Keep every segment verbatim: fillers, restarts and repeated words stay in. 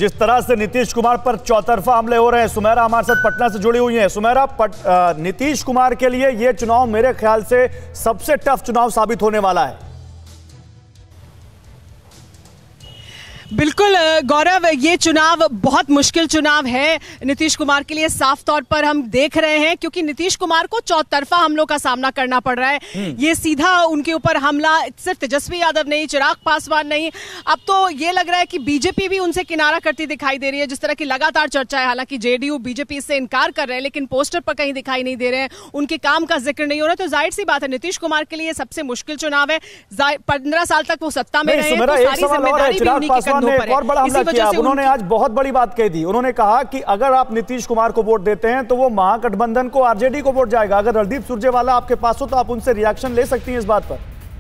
जिस तरह से नीतीश कुमार पर चौतरफा हमले हो रहे हैं, सुमेरा हमारे साथ पटना से जुड़ी हुई हैं। सुमेरा, पट, नीतीश कुमार के लिए यह चुनाव मेरे ख्याल से सबसे टफ चुनाव साबित होने वाला है। बिल्कुल गौरव, ये चुनाव बहुत मुश्किल चुनाव है नीतीश कुमार के लिए, साफ तौर पर हम देख रहे हैं, क्योंकि नीतीश कुमार को चौतरफा हमलों का सामना करना पड़ रहा है। ये सीधा उनके ऊपर हमला सिर्फ तेजस्वी यादव नहीं, चिराग पासवान नहीं, अब तो ये लग रहा है कि बीजेपी भी उनसे किनारा करती दिखाई दे रही है। जिस तरह की लगातार चर्चा है, हालांकि जेडीयू बीजेपी इससे इनकार कर रहे हैं, लेकिन पोस्टर पर कहीं दिखाई नहीं दे रहे हैं, उनके काम का जिक्र नहीं हो रहा। तो जाहिर सी बात है नीतीश कुमार के लिए सबसे मुश्किल चुनाव है। पंद्रह साल तक वो सत्ता में रहे हैं, तो सारी जिम्मेदारी भी उन्हीं की ने एक और बड़ा हमला किया। उन्होंने आज बहुत बड़ी बात कही थी। उन्होंने कहा कि अगर आप नीतीश कुमार को वोट देते हैं तो वो महागठबंधन को, आरजेडी को वोट जाएगा। अगर रणदीप सुरजेवाला आपके पास हो तो आप उनसे रिएक्शन ले सकती हैं इस बात पर।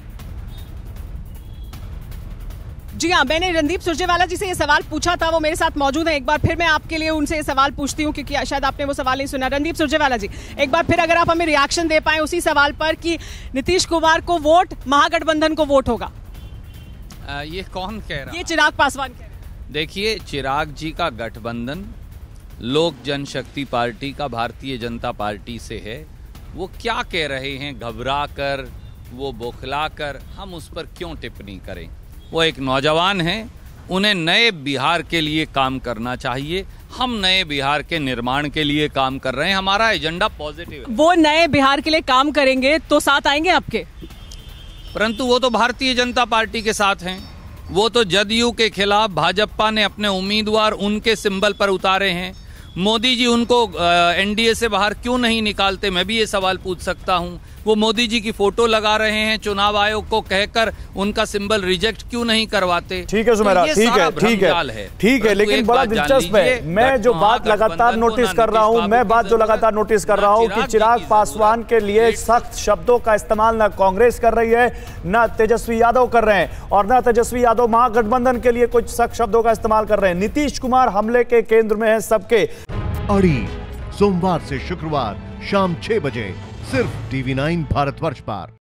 जी हाँ, मैंने रणदीप सुरजेवाला जी से ये सवाल पूछा था, वो मेरे साथ मौजूद है। एक बार फिर मैं आपके लिए उनसे ये सवाल पूछती हूँ, क्योंकि शायद आपने वो सवाल नहीं सुना। रणदीप सुरजेवाला जी, एक बार फिर अगर आप हमें रिएक्शन दे पाए उसी सवाल पर कि नीतीश कुमार को वोट महागठबंधन को वोट होगा। आ, ये कौन कह रहा है? ये चिराग पासवान कह रहे हैं। देखिए, चिराग जी का गठबंधन लोक जनशक्ति पार्टी का भारतीय जनता पार्टी से है। वो क्या कह रहे हैं, घबरा कर, वो बौखला कर, हम उस पर क्यों टिप्पणी करें। वो एक नौजवान हैं, उन्हें नए बिहार के लिए काम करना चाहिए। हम नए बिहार के निर्माण के लिए काम कर रहे हैं, हमारा एजेंडा पॉजिटिव है। वो नए बिहार के लिए काम करेंगे तो साथ आएंगे आपके? परंतु वो तो भारतीय जनता पार्टी के साथ हैं। वो तो जदयू के खिलाफ भाजपा ने अपने उम्मीदवार उनके सिंबल पर उतारे हैं। मोदी जी उनको एनडीए से बाहर क्यों नहीं निकालते, मैं भी ये सवाल पूछ सकता हूं। वो मोदी जी की फोटो लगा रहे हैं, चुनाव आयोग को कहकर उनका सिंबल रिजेक्ट क्यों नहीं करवाते। ठीक है सुमेरा, ठीक है ठीक है ठीक है, लेकिन बड़ा दिलचस्प है, मैं जो बात लगातार नोटिस कर रहा हूं मैं बात जो लगातार नोटिस कर रहा हूं कि चिराग पासवान के लिए सख्त शब्दों का इस्तेमाल ना कांग्रेस कर रही है, ना तेजस्वी यादव कर रहे हैं, और ना तेजस्वी यादव महागठबंधन के लिए कुछ सख्त शब्दों का इस्तेमाल कर रहे हैं। नीतीश कुमार हमले के केंद्र में है सबके। अड़ी सोमवार से शुक्रवार शाम छह बजे सिर्फ टीवी नाइन भारतवर्ष पर।